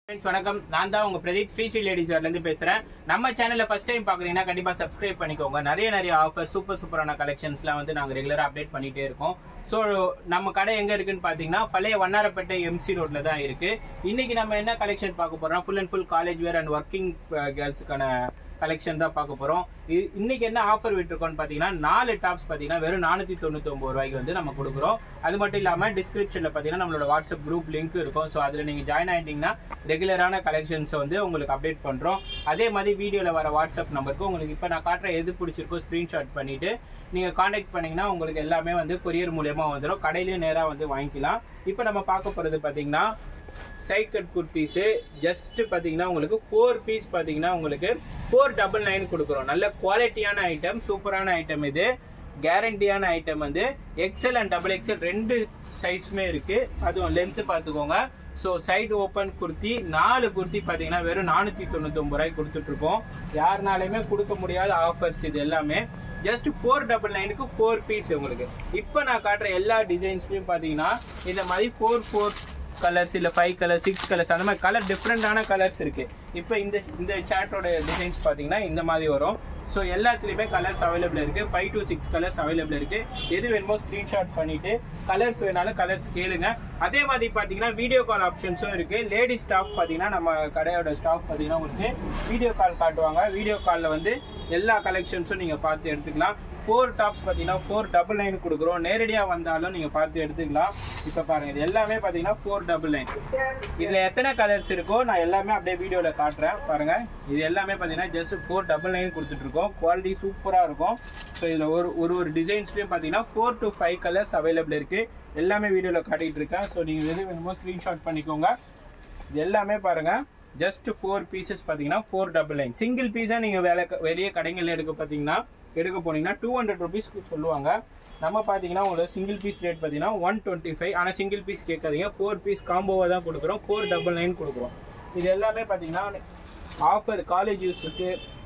Friends वणकम நான் தான் உங்க பிரதீப் ஸ்ரீ லேடிஸ் வேர்ல இருந்து பேசுறேன். நம்ம சேனலை ஃபர்ஸ்ட் டைம் பாக்குறீங்கன்னா கண்டிப்பா சப்ஸ்கிரைப் பண்ணிக்கோங்க. நிறைய ஆஃபர் சூப்பரான கலெக்ஷன்ஸ்லாம் வந்து நாங்க ரெகுலரா அப்டேட் பண்ணிட்டே இருக்கோம். ஸோ நம்ம கடை எங்க இருக்குன்னு பாத்தீங்கன்னா பழைய வண்ணாரப்பேட்டை எம்சி ரோட்ல தான் இருக்கு. இன்னைக்கு நம்ம என்ன கலெக்ஷன் பார்க்க போறோம், full and full college wear and working கேர்ள்ஸுக்கான கலெக்ஷன் தான் பார்க்க போறோம். இன்னைக்கு என்ன ஆஃபர் விட்டுருக்கோம்னு பாத்தீங்கன்னா 4 டாப்ஸ் பாத்தீங்கன்னா வெறும் 499 ரூபாய்க்கு வந்து நம்ம கொடுக்குறோம். அது மட்டும் இல்லாம டிஸ்கிரிப்ஷன்ல பாத்தீங்கன்னா நம்மளோட வாட்ஸ்அப் குரூப் லிங்க் இருக்கும். ஸோ அதுல நீங்க ஜாயின் ஆயிட்டீங்கன்னா ரெகுலரான கலெக்ஷன்ஸ் வந்து உங்களுக்கு அப்டேட் பண்றோம். அதே மாதிரி வீடியோல வர வாட்ஸ்அப் நம்பருக்கு உங்களுக்கு இப்ப நான் காட்டுற எது பிடிச்சிருக்கோ ஸ்கிரீன்ஷாட் பண்ணிட்டு நீங்க கான்டாக்ட் பண்ணீங்கன்னா உங்களுக்கு எல்லாமே வந்து கொரியர் மூலமா வந்துடும். கடையிலயும் நேரா வந்து வாங்கிக்கலாம். இப்ப நம்ம பார்க்க போறது பாத்தீங்கன்னா சைட் கட் குர்த்திஸ் ஜஸ்ட் பாத்தீங்கன்னா உங்களுக்கு 4 பீஸ் பாத்தீங்கன்னா உங்களுக்கு 499 கொடுக்குறோம். நல்ல குவாலிட்டியான ஐட்டம், சூப்பரான ஐட்டம், இது கேரண்டியான ஐட்டம். வந்து எக்ஸ்எல் அண்ட் டபுள் எக்ஸ்எல் ரெண்டு சைஸ்மே இருக்கு. அதுவும் லென்த் பாத்துக்கோங்க. So side open kurti 4 kurti பாத்தீங்கன்னா வெறும் 499 ரூபாய் கொடுத்துட்டு இருக்கோம். யாருனாலுமே கொடுக்க முடியாத ஆஃபர்ஸ் இது எல்லாமே. ஜஸ்ட் 499க்கு 4 பீஸ் உங்களுக்கு. இப்போ நான் காட்டுற எல்லா டிசைன்ஸ்லயும் பாத்தீங்கன்னா இந்த மாதிரி 4 கலர்ஸ் இல்ல 5 கலர் 6 கலர்ஸ் அந்த மாதிரி கலர் டிஃப்ரெண்டான கலர்ஸ் இருக்கு. இப்போ இந்த சார்ட்டோட டிசைன்ஸ் பாத்தீங்கன்னா இந்த மாதிரி வரும். ஸோ எல்லாத்துலயுமே கலர்ஸ் அவைலபிள் இருக்கு. 5 to 6 கலர்ஸ் அவைலபிள் இருக்கு. எது வேணுமோ ஸ்கிரீன்ஷாட் பண்ணிட்டு கலர்ஸ் வேணாலும் கலர்ஸ் கேளுங்க. அதே மாதிரி பாத்தீங்கன்னா வீடியோ கால் ஆப்ஷன்ஸும் இருக்கு. லேடி ஸ்டாஃப் பாத்தீங்கன்னா நம்ம கடையோட ஸ்டாஃப் பாத்தீங்கன்னா உங்களுக்கு வீடியோ கால் காட்டுவாங்க. வீடியோ காலில் வந்து எல்லா கலெக்ஷன்ஸும் நீங்க பார்த்து எடுத்துக்கலாம். 4 டாப்ஸ் பாத்தீங்கன்னா 499 கொடுக்குறோம். நேரடியா வந்தாலும் நீங்க பார்த்து எடுத்துக்கலாம். இப்ப பாருங்க இது எல்லாமே பாத்தீங்கன்னா 499. இதுல எத்தனை கலர்ஸ் இருக்கோ நான் எல்லாமே அப்படியே வீடியோல காட்டுறேன் பாருங்க. இது எல்லாமே பாத்தீங்கன்னா ஜஸ்ட் 499 கொடுத்துட்டு இருக்கோம். குவாலிட்டி சூப்பரா இருக்கும். ஸோ இதுல ஒரு டிசைன்ஸ்லயும் பாத்தீங்கன்னா 4 to 5 கலர்ஸ் அவைலபிள் இருக்கு. எல்லாமே வீடியோல காட்டிட்டு இருக்கேன். ஸோ நீங்க எது வேணுமோ ஸ்கிரீன்ஷாட் பண்ணிக்கோங்க. இது எல்லாமே பாருங்க ஜஸ்ட் 4 பீசஸ் பாத்தீங்கன்னா 499. சிங்கிள் பீஸா நீங்க வெளிய கடைகள் எடுக்க போனீங்கன்னா 200 rupees சொல்லுவாங்க. நம்ம பாத்தீங்கன்னா உங்களுக்கு சிங்கிள் பீஸ் ரேட் பாத்தீங்கன்னா 125. ஆனா சிங்கிள் பீஸ் கேட்காதீங்க, 4 பீஸ் காம்போவா தான் கொடுக்குறோம். 499 கொடுக்குறோம். இது எல்லாமே பாத்தீங்கன்னா ஆஃபர் காலேஜ் யூஸுக்கு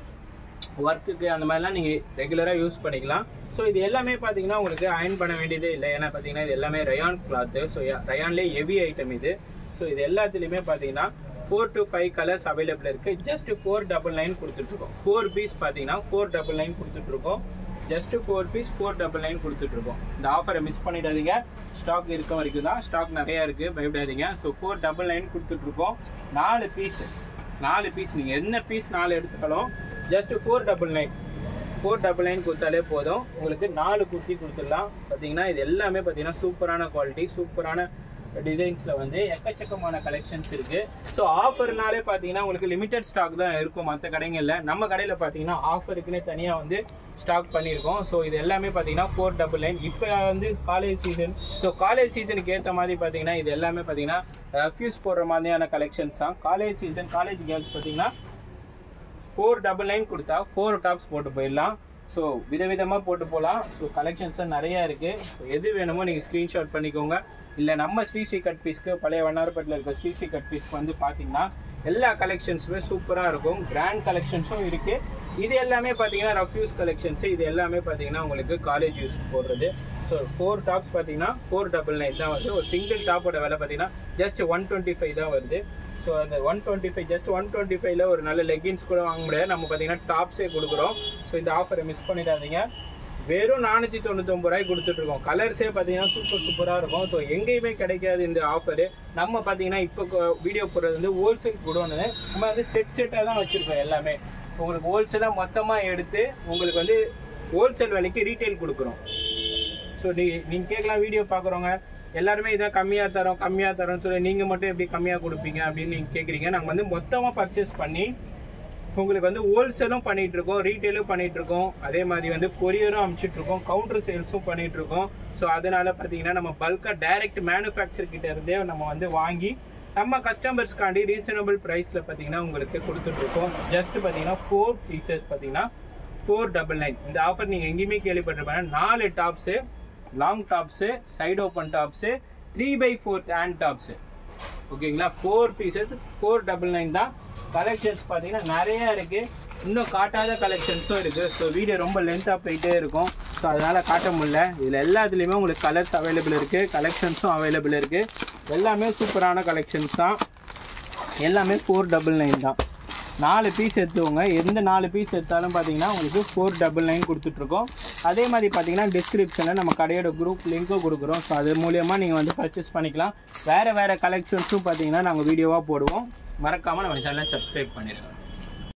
ஒர்க்குக்கு அந்த மாதிரிலாம் நீங்க ரெகுலரா யூஸ் பண்ணிக்கலாம். ஸோ இது எல்லாமே பாத்தீங்கன்னா உங்களுக்கு அயன் பண்ண வேண்டியதே இல்லை. ஏன்னா பாத்தீங்கன்னா இது எல்லாமே ரயான் கிளாத். ஸோ ரயான்லேயே ஹெவி ஐட்டம் இது. ஸோ இது எல்லாத்துலயுமே பாத்தீங்கன்னா 4 to 5 கலர்ஸ் அவைலபிள் இருக்கு. ஜஸ்ட் 499 கொடுத்துட்டு இருக்கோம். 4 பீஸ் பாத்தீங்கன்னா 499 கொடுத்துட்டு இருக்கோம். ஜஸ்ட் 4 பீஸ் 499 கொடுத்துட்டு இருக்கோம். இந்த ஆஃபரை மிஸ் பண்ணிடாதீங்க. ஸ்டாக் இருக்க வரைக்கும் தான். ஸ்டாக் நிறைய இருக்கு, பயப்படாதீங்க. ஸோ 499 கொடுத்துட்டு இருக்கோம். 4 பீஸ் நீங்க என்ன பீஸ் 4 எடுத்துக்கலாம். ஜஸ்ட் 499 கொடுத்தாலே போதும். உங்களுக்கு 4 குர்த்தி கொடுத்துடலாம். பாத்தீங்கன்னா இது எல்லாமே பாத்தீங்கன்னா சூப்பரான குவாலிட்டி, சூப்பரான டிசைன்ஸ்ல வந்து எக்கச்சக்கமான கலெக்ஷன்ஸ் இருக்கு. ஸோ ஆஃபர்னாலே பாத்தீங்கன்னா உங்களுக்கு லிமிடெட் ஸ்டாக் தான் இருக்கும். மற்ற கடைகள்ல நம்ம கடையில பாத்தீங்கன்னா ஆஃபருக்குன்னே தனியா வந்து ஸ்டாக் பண்ணியிருக்கோம். ஸோ இது எல்லாமே பாத்தீங்கன்னா 499. இப்போ வந்து காலேஜ் சீசன். ஸோ காலேஜ் சீசனுக்கு ஏற்ற மாதிரி பாத்தீங்கன்னா இது எல்லாமே பாத்தீங்கன்னா ரெஃப்யூஸ் போடுற மாதிரியான கலெக்ஷன்ஸ் தான். காலேஜ் சீசன் காலேஜ் கேர்ள்ஸ் பாத்தீங்கன்னா 499 கொடுத்தா 4 டாப்ஸ் போட்டு போயிடலாம். ஸோ விதவிதமாக போட்டு போகலாம். ஸோ கலெக்ஷன்ஸ்லாம் நிறையா இருக்குது. ஸோ எது வேணுமோ நீங்கள் ஸ்க்ரீன்ஷாட் பண்ணிக்கோங்க. இல்லை நம்ம ஸ்ரீ கட் பீஸ்க்கு பழைய வண்ணாரப்பேட்டில் இருக்க ஸ்ரீ கட் பீஸ்க்கு வந்து பார்த்தீங்கன்னா எல்லா கலெக்ஷன்ஸுமே சூப்பராக இருக்கும். கிராண்ட் கலெக்ஷன்ஸும் இருக்குது. இது எல்லாமே பார்த்தீங்கன்னா ரஃப்யூஸ் கலெக்ஷன்ஸு. இது எல்லாமே பார்த்தீங்கன்னா உங்களுக்கு காலேஜ் யூஸ்க்கு போடுறது. ஸோ 4 டாப்ஸ் பார்த்தீங்கன்னா 499 தான் வருது. ஒரு சிங்கிள் டாப்போட விலை பார்த்தீங்கன்னா ஜஸ்ட் 125 தான் வருது. ஸோ அந்த 125 ஜஸ்ட் 125ல ஒரு நல்ல லெகின்ஸ் கூட வாங்க முடியாது. நம்ம பார்த்தீங்கன்னா டாப்ஸே கொடுக்குறோம். ஸோ இந்த ஆஃபரை மிஸ் பண்ணிடாதீங்க. வெறும் 499 ரூபாய் கொடுத்துட்டு இருக்கோம். கலர்ஸே பார்த்தீங்கன்னா சூப்பராக இருக்கும். ஸோ எங்கேயுமே கிடைக்காது இந்த ஆஃபரு. நம்ம பார்த்தீங்கன்னா இப்போ வீடியோ போடுறது வந்து ஹோல்சேல் குடோனு. நம்ம வந்து செட்டாக தான் வச்சுருக்கோம். எல்லாமே உங்களுக்கு ஹோல்சேலாக மொத்தமாக எடுத்து உங்களுக்கு வந்து ஹோல்சேல் விலைக்கு ரீட்டைல் கொடுக்குறோம். ஸோ நீங்கள் கேட்கலாம், வீடியோ பார்க்குறவங்க எல்லாருமே இதான் கம்மியாக தரோம் சொல்லி நீங்கள் மட்டும் எப்படி கம்மியாக கொடுப்பீங்க அப்படின்னு நீங்கள் கேட்குறீங்க. நாங்கள் வந்து மொத்தமாக பர்ச்சேஸ் பண்ணி உங்களுக்கு வந்து ஹோல்சேலும் பண்ணிட்டு இருக்கோம், ரீட்டைலும் பண்ணிட்டு இருக்கோம். அதே மாதிரி வந்து கொரியரும் அனுப்பிச்சிட்டு இருக்கோம், கவுண்டர் சேல்ஸும் பண்ணிட்டு இருக்கோம். ஸோ அதனால பார்த்தீங்கன்னா நம்ம பல்காக டைரக்ட் மேனுஃபேக்சர் கிட்ட இருந்தே நம்ம வந்து வாங்கி நம்ம கஸ்டமர்ஸ்க்காண்டி ரீசனபிள் ப்ரைஸில் பார்த்தீங்கன்னா உங்களுக்கு கொடுத்துட்டு இருக்கோம். ஜஸ்ட் பார்த்தீங்கன்னா 4 பீசஸ் பார்த்தீங்கன்னா 499. இந்த ஆஃபர் நீங்கள் எங்கேயுமே கேள்விப்பட்டிருப்பீங்க. 4 tops, long tops, side open tops, 3/4 hand tops. ஓகேங்களா? 4 பீசஸ் 499 தான். கலெக்ஷன்ஸ் பார்த்தீங்கன்னா நிறைய இருக்கு. இன்னும் காட்டாத கலெக்ஷன்ஸும் இருக்கு. ஸோ வீடியோ ரொம்ப லென்த்தாக போயிட்டே இருக்கும். ஸோ அதனால காட்ட முடியல. இதில் எல்லாத்துலேயுமே உங்களுக்கு கலர்ஸ் அவைலபிள் இருக்கு, கலெக்ஷன்ஸும் அவைலபிள் இருக்கு. எல்லாமே சூப்பரான கலெக்ஷன்ஸ் தான். எல்லாமே 499 தான். 4 பீஸ் எடுத்துவோங்க. எந்த 4 பீஸ் எடுத்தாலும் பார்த்தீங்கன்னா உங்களுக்கு 499 கொடுத்துட்ருக்கோம். அதே மாதிரி பார்த்தீங்கன்னா டிஸ்கிரிப்ஷனில் நம்ம கடையோட குரூப் லிங்க்கும் கொடுக்குறோம். ஸோ அது மூலியமாக நீங்கள் வந்து பர்ச்சேஸ் பண்ணிக்கலாம். வேறு கலெக்ஷன்ஸும் பார்த்தீங்கன்னா நாங்கள் வீடியோவாக போடுவோம். மறக்காமல் நம்ம சேனலை சப்ஸ்கிரைப் பண்ணிடுங்க.